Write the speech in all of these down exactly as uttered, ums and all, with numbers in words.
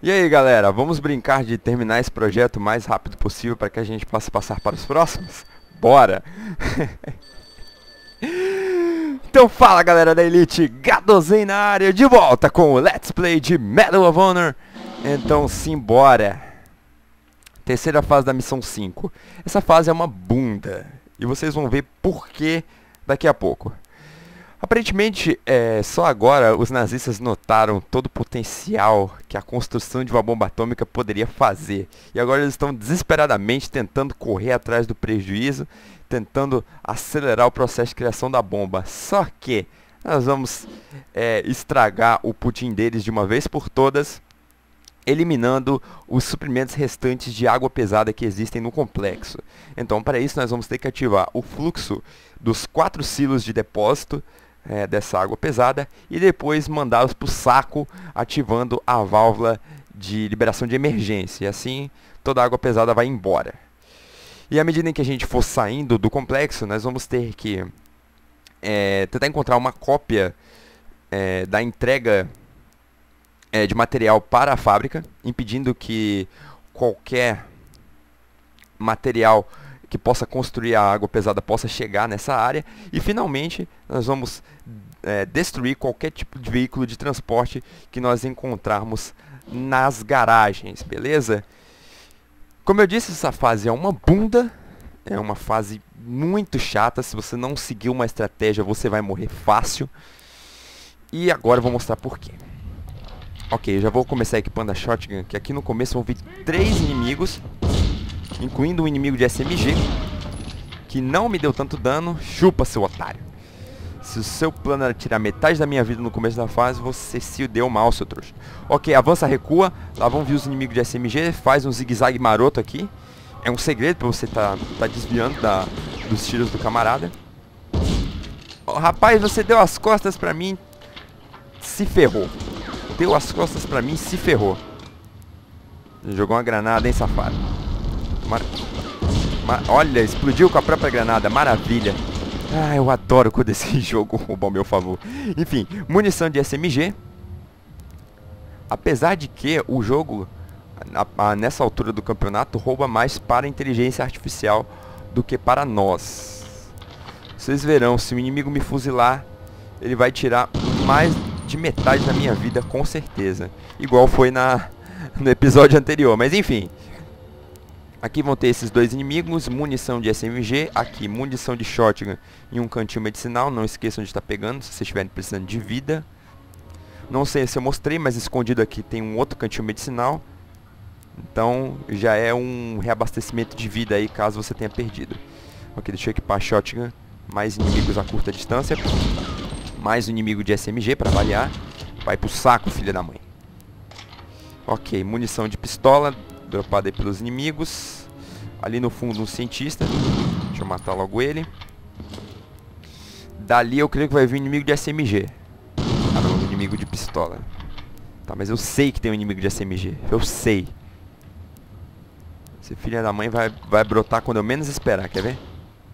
E aí galera, vamos brincar de terminar esse projeto o mais rápido possível para que a gente possa passar para os próximos? Bora! Então fala galera da Elite, Gadozen na área, de volta com o Let's Play de Medal of Honor. Então simbora! Terceira fase da missão cinco. Essa fase é uma bunda, e vocês vão ver por que daqui a pouco. Aparentemente, é, só agora os nazistas notaram todo o potencial que a construção de uma bomba atômica poderia fazer. E agora eles estão desesperadamente tentando correr atrás do prejuízo, tentando acelerar o processo de criação da bomba. Só que nós vamos é, estragar o pudim deles de uma vez por todas, eliminando os suprimentos restantes de água pesada que existem no complexo. Então, para isso, nós vamos ter que ativar o fluxo dos quatro silos de depósito É, dessa água pesada e depois mandá-los para o saco, ativando a válvula de liberação de emergência. E assim toda a água pesada vai embora. E à medida em que a gente for saindo do complexo, nós vamos ter que é, tentar encontrar uma cópia é, da entrega é, de material para a fábrica, impedindo que qualquer material que possa construir a água pesada possa chegar nessa área. E finalmente nós vamos é, destruir qualquer tipo de veículo de transporte que nós encontrarmos nas garagens, beleza? Como eu disse, essa fase é uma bunda, é uma fase muito chata. Se você não seguir uma estratégia, você vai morrer fácil. E agora eu vou mostrar por quê. Ok, eu já vou começar equipando a shotgun, que aqui no começo vão vir três inimigos, incluindo um inimigo de S M G, que não me deu tanto dano. Chupa, seu otário. Se o seu plano era tirar metade da minha vida no começo da fase, você se deu mal, seu trouxa. Ok, avança, recua. Lá vão vir os inimigos de S M G. Faz um zigue-zague maroto aqui. É um segredo pra você tá, tá desviando da, dos tiros do camarada. Oh, rapaz, você deu as costas pra mim. Se ferrou. Deu as costas pra mim, se ferrou. Jogou uma granada, hein, safado. Mar... Mar... Olha, explodiu com a própria granada, maravilha. Ah, eu adoro quando esse jogo rouba ao meu favor. Enfim, munição de S M G. Apesar de que o jogo, a, a, nessa altura do campeonato, rouba mais para a inteligência artificial do que para nós. Vocês verão, se o inimigo me fuzilar, ele vai tirar mais de metade da minha vida, com certeza. Igual foi na, no episódio anterior, mas enfim. Aqui vão ter esses dois inimigos, munição de S M G, aqui munição de shotgun e um cantil medicinal. Não esqueçam de estar pegando se vocês estiverem precisando de vida. Não sei se eu mostrei, mas escondido aqui tem um outro cantil medicinal. Então já é um reabastecimento de vida aí, caso você tenha perdido. Ok, deixa eu equipar a shotgun. Mais inimigos a curta distância. Mais um inimigo de S M G para variar. Vai pro saco, filha da mãe. Ok, munição de pistola dropada aí pelos inimigos. Ali no fundo um cientista. Deixa eu matar logo ele. Dali eu creio que vai vir um inimigo de S M G. Ah não, um inimigo de pistola. Tá, mas eu sei que tem um inimigo de S M G. Eu sei. Esse filho da mãe vai, vai brotar quando eu menos esperar, quer ver?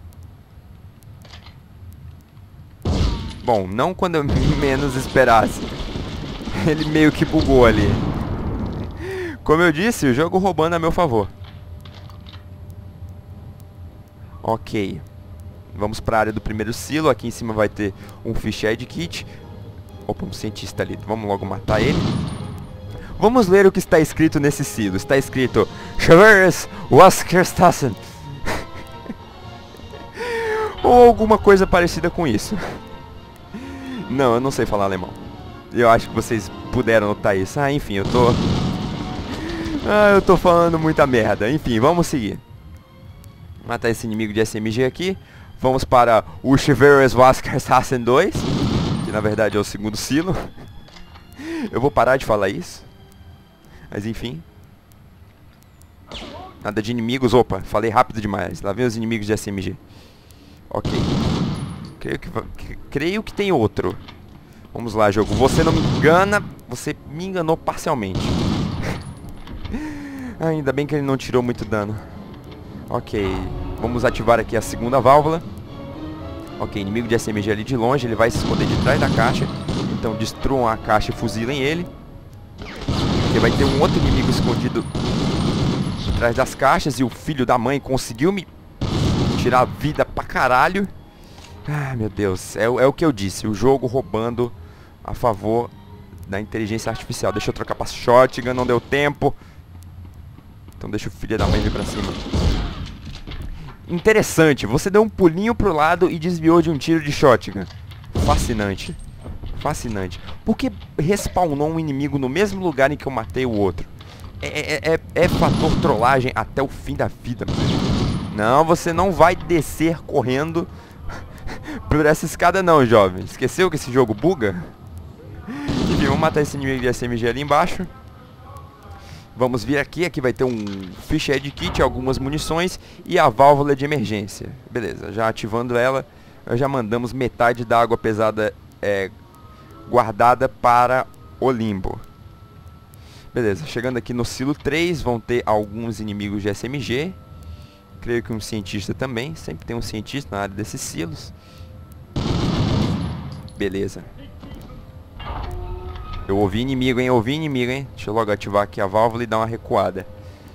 Bom, não quando eu menos esperasse. Ele meio que bugou ali. Como eu disse, o jogo roubando a meu favor. Ok. Vamos para a área do primeiro silo. Aqui em cima vai ter um Fish Aid Kit. Opa, um cientista ali. Vamos logo matar ele. Vamos ler o que está escrito nesse silo. Está escrito Schweres Waskerstassen. Ou alguma coisa parecida com isso. Não, eu não sei falar alemão. Eu acho que vocês puderam notar isso. Ah, enfim, eu tô... Ah, eu tô falando muita merda. Enfim, vamos seguir. Matar esse inimigo de S M G aqui. Vamos para o Schweres Waskerstassen dois, que na verdade é o segundo silo. Eu vou parar de falar isso. Mas enfim. Nada de inimigos. Opa, falei rápido demais. Lá vem os inimigos de S M G. Ok. Creio que, creio que tem outro. Vamos lá, jogo. Você não me engana. Você me enganou parcialmente. Ainda bem que ele não tirou muito dano. Ok. Vamos ativar aqui a segunda válvula. Ok, inimigo de S M G ali de longe. Ele vai se esconder de trás da caixa. Então destruam a caixa e fuzilem ele. Ok, vai ter um outro inimigo escondido atrás das caixas. E o filho da mãe conseguiu me tirar vida pra caralho. Ah, meu Deus. É, é o que eu disse. O jogo roubando a favor da inteligência artificial. Deixa eu trocar pra shotgun. Não deu tempo. Então deixa o filho da mãe vir pra cima. Interessante. Você deu um pulinho pro lado e desviou de um tiro de shotgun. Fascinante. Fascinante. Por que respawnou um inimigo no mesmo lugar em que eu matei o outro? É, é, é, é fator trollagem até o fim da vida. Não, você não vai descer correndo por essa escada não, jovem. Esqueceu que esse jogo buga? Enfim, vamos matar esse inimigo de S M G ali embaixo. Vamos vir aqui. Aqui vai ter um Fish Aid Kit, algumas munições e a válvula de emergência. Beleza, já ativando ela, já mandamos metade da água pesada é, guardada para o limbo. Beleza, chegando aqui no silo três, vão ter alguns inimigos de S M G. Creio que um cientista também. Sempre tem um cientista na área desses silos. Beleza. Eu ouvi inimigo, hein? Eu ouvi inimigo, hein? Deixa eu logo ativar aqui a válvula e dar uma recuada.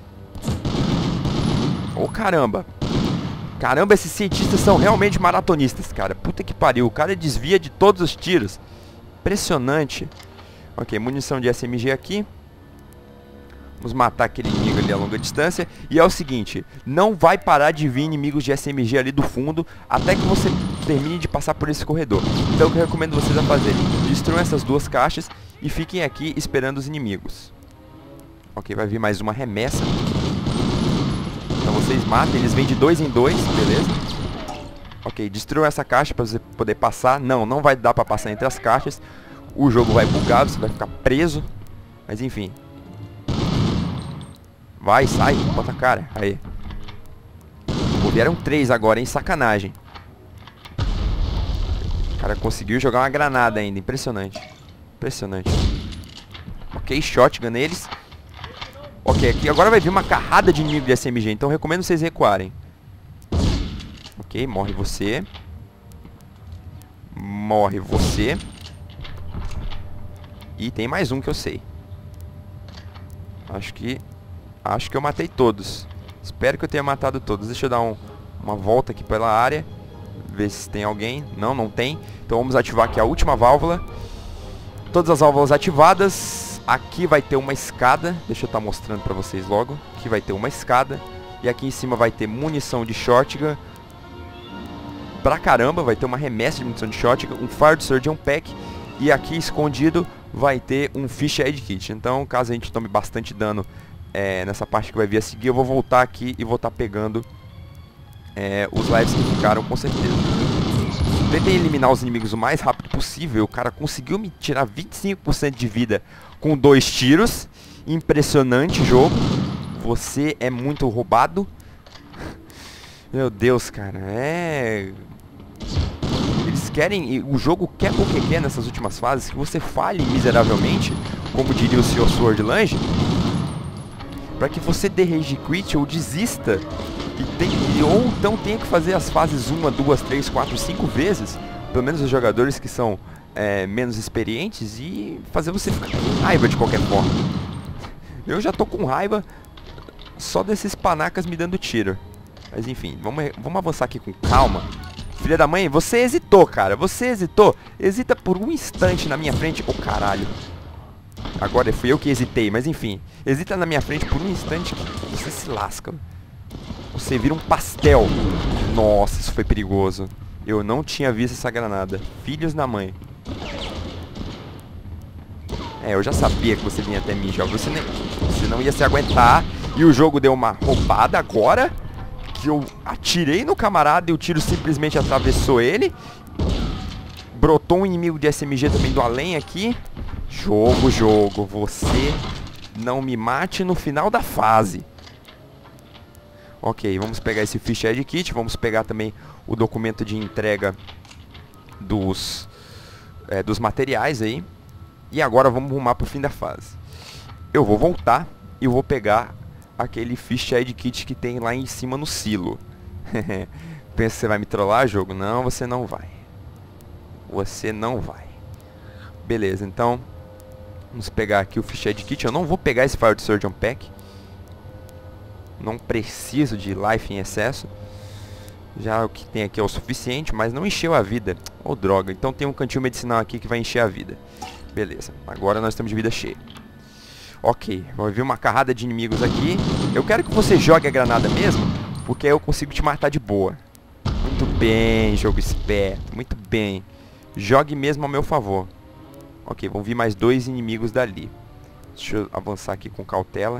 Ô, caramba. Caramba, esses cientistas são realmente maratonistas, cara. Puta que pariu. O cara desvia de todos os tiros. Impressionante. Ok, munição de S M G aqui. Vamos matar aquele inimigo ali a longa distância. E é o seguinte, não vai parar de vir inimigos de S M G ali do fundo até que você termine de passar por esse corredor. Então o que eu recomendo vocês a fazerem: destruam essas duas caixas e fiquem aqui esperando os inimigos. Ok, vai vir mais uma remessa. Então vocês matam, eles vêm de dois em dois, beleza? Ok, destruam essa caixa para você poder passar. Não, não vai dar para passar entre as caixas. O jogo vai bugar, você vai ficar preso. Mas enfim. Vai, sai, bota a cara. Aí. Pô, vieram três agora, hein? Sacanagem. O cara conseguiu jogar uma granada ainda. Impressionante. Impressionante. Ok, shotgun neles. Ok, aqui agora vai vir uma carrada de inimigo de S M G. Então recomendo vocês recuarem. Ok, morre você. Morre você. E tem mais um que eu sei. Acho que... Acho que eu matei todos. Espero que eu tenha matado todos. Deixa eu dar um, uma volta aqui pela área. Ver se tem alguém. Não, não tem. Então vamos ativar aqui a última válvula. Todas as válvulas ativadas. Aqui vai ter uma escada. Deixa eu estar mostrando pra vocês logo. Aqui vai ter uma escada. E aqui em cima vai ter munição de shotgun. Pra caramba, vai ter uma remessa de munição de shotgun. Um Fire Surgeon Pack. E aqui escondido vai ter um Fish Aid Kit. Então caso a gente tome bastante dano É, nessa parte que vai vir a seguir, eu vou voltar aqui e vou estar tá pegando é, os lives que ficaram, com certeza. Tentei eliminar os inimigos o mais rápido possível. O cara conseguiu me tirar vinte e cinco por cento de vida com dois tiros. Impressionante jogo. Você é muito roubado. Meu Deus, cara. É... Eles querem... O jogo quer porque quer nessas últimas fases que você falhe miseravelmente, como diria o senhor Swordlange, para que você dê rage quit ou desista e tem, ou então tenha que fazer as fases uma, duas, três, quatro, cinco vezes, pelo menos os jogadores que são é, menos experientes, e fazer você ficar com raiva de qualquer forma. Eu já tô com raiva só desses panacas me dando tiro. Mas enfim, vamos, vamos avançar aqui com calma. Filha da mãe, você hesitou, cara. Você hesitou. Hesita por um instante na minha frente. Oh, caralho. Agora fui eu que hesitei, mas enfim. Hesita na minha frente por um instante que você se lasca. Você vira um pastel. Nossa, isso foi perigoso. Eu não tinha visto essa granada. Filhos da mãe. É, eu já sabia que você vinha até mim, jovem. Você, nem, você não ia se aguentar. E o jogo deu uma roubada agora. Que eu atirei no camarada e o tiro simplesmente atravessou ele. Brotou um inimigo de S M G também do além aqui. Jogo, jogo. Você não me mate no final da fase. Ok, vamos pegar esse Fish Aid Kit. Vamos pegar também o documento de entrega dos, é, dos materiais aí. E agora vamos rumar pro fim da fase. Eu vou voltar e vou pegar aquele Fish Aid Kit que tem lá em cima no silo. Pensa que você vai me trollar, jogo? Não, você não vai. Você não vai. Beleza, então Vamos pegar aqui o Fish Aid Kit. Eu não vou pegar esse Fire Surgeon Pack. Não preciso de life em excesso. Já o que tem aqui é o suficiente, mas não encheu a vida. Ô, droga. Então tem um cantinho medicinal aqui que vai encher a vida. Beleza. Agora nós estamos de vida cheia. Ok. Vai vir uma carrada de inimigos aqui. Eu quero que você jogue a granada mesmo, porque aí eu consigo te matar de boa. Muito bem, jogo esperto. Muito bem. Jogue mesmo ao meu favor. Ok, vão vir mais dois inimigos dali. Deixa eu avançar aqui com cautela.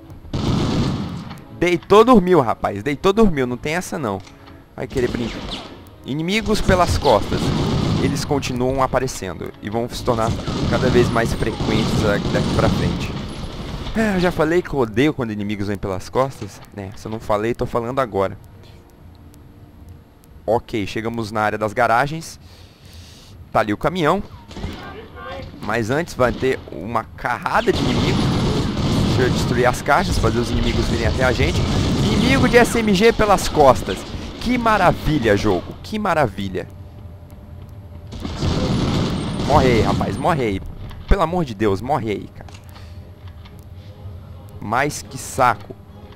Deitou, dormiu, rapaz. Deitou, dormiu. Não tem essa, não. Vai querer brincar. Inimigos pelas costas. Eles continuam aparecendo. E vão se tornar cada vez mais frequentes daqui pra frente. É, eu já falei que eu odeio quando inimigos vêm pelas costas. É, se eu não falei, tô falando agora. Ok, chegamos na área das garagens. Tá ali o caminhão. Mas antes vai ter uma carrada de inimigos. Deixa eu destruir as caixas, fazer os inimigos virem até a gente. Inimigo de S M G pelas costas. Que maravilha, jogo. Que maravilha. Morre aí, rapaz. Morre aí. Pelo amor de Deus, morre aí, cara. Mas que saco.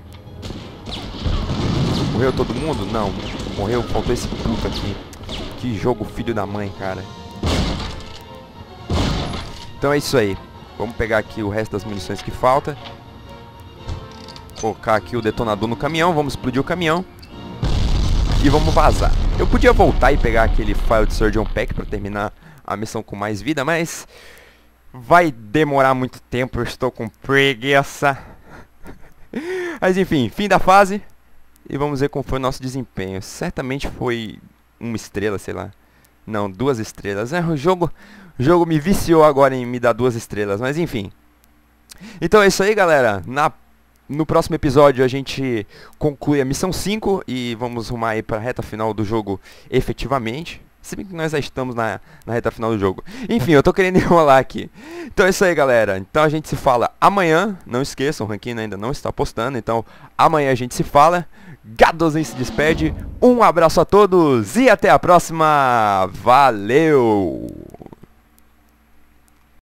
Morreu todo mundo? Não. Morreu, faltou esse puto aqui. Que jogo filho da mãe, cara. Então é isso aí. Vamos pegar aqui o resto das munições que falta. Colocar aqui o detonador no caminhão. Vamos explodir o caminhão. E vamos vazar. Eu podia voltar e pegar aquele Fire Surgeon Pack para terminar a missão com mais vida, mas vai demorar muito tempo. Eu estou com preguiça. Mas enfim, fim da fase. E vamos ver como foi o nosso desempenho. Certamente foi uma estrela, sei lá. Não, duas estrelas. É, o jogo, o jogo me viciou agora em me dar duas estrelas. Mas enfim. Então é isso aí, galera. Na, no próximo episódio a gente conclui a missão cinco. E vamos rumar aí para a reta final do jogo efetivamente. Se bem que nós já estamos na, na reta final do jogo. Enfim, eu tô querendo enrolar aqui. Então é isso aí, galera. Então a gente se fala amanhã. Não esqueçam, o Ranquinho ainda não está postando. Então amanhã a gente se fala. Gadozinho se despede. Um abraço a todos e até a próxima. Valeu!